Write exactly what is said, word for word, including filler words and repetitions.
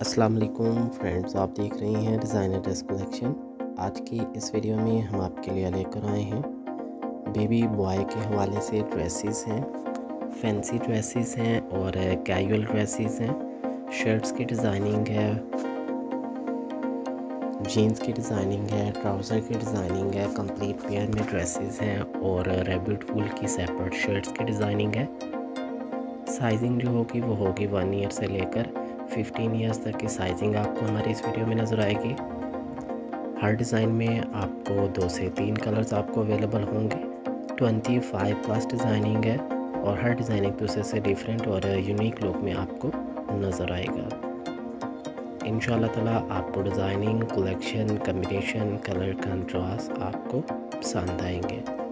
अस्सलाम वालेकुम फ्रेंड्स, आप देख रही हैं डिज़ाइनर ड्रेस कलेक्शन। आज की इस वीडियो में हम आपके लिए लेकर आए हैं बेबी बॉय के हवाले से ड्रेसेस हैं, फैंसी ड्रेसेस हैं और कैजुअल ड्रेसेस हैं। शर्ट्स की डिज़ाइनिंग है, जीन्स की डिज़ाइनिंग है, ट्राउज़र की डिज़ाइनिंग है, कंप्लीट पेयर में ड्रेसेस हैं और रैबिट वूल की सेपरेट शर्ट्स की डिज़ाइनिंग है। साइजिंग जो होगी वो होगी वन ईयर से लेकर फिफ्टीन ईयर्स तक की साइजिंग आपको हमारी इस वीडियो में नज़र आएगी। हर डिज़ाइन में आपको दो से तीन कलर्स आपको अवेलेबल होंगे। ट्वेंटी फाइव प्लस डिज़ाइनिंग है और हर डिज़ाइन एक दूसरे से डिफरेंट और यूनिक लुक में आपको नज़र आएगा। इंशाल्लाह ताला आपको designing, collection, combination, colour contrast आपको पसंद आएंगे।